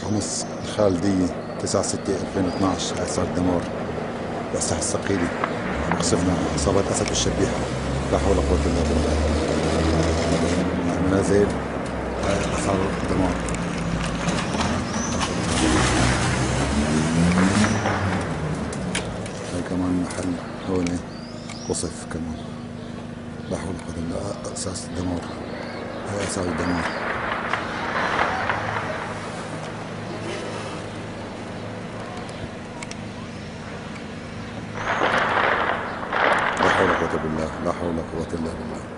حمص الخالدية 9/6/2012. هاي صار دمار بالساحة الصقيلي. وصفنا إصابات أسد الشبيحة. لا حول ولا قوة إلا بالله. منازل هاي صار دمار. هاي كمان محل هون قصف كمان. لا حول ولا قوة إلا بالله. أساس الدمار. هاي أساس الدمار. لا حول ولا قوة إلا بالله. لا حول ولا قوة إلا بالله.